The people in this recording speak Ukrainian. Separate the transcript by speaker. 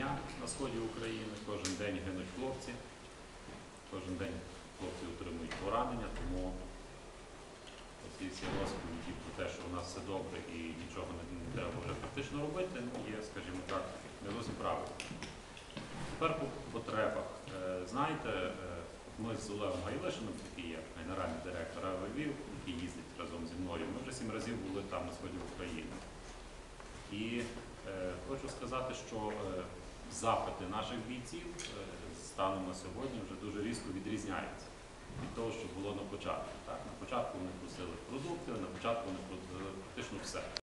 Speaker 1: щодня на сході України, кожен день гинуть хлопці, кожен день хлопці отримують поранення, тому оці всі розповіді про те, що у нас все добре і нічого не треба вже практично робити, є, скажімо так, не зовсім правильно. Тепер по потребах. Знаєте, ми з Олегом Гайлишиним, який є генеральний директор Львів, який їздить разом зі мною, ми вже 7 разів були там на сході України. І хочу сказати, що запити наших бійців станом на сьогодні вже дуже різко відрізняються від того, що було на початку. Так? На початку вони просили продукти, на початку вони практично все.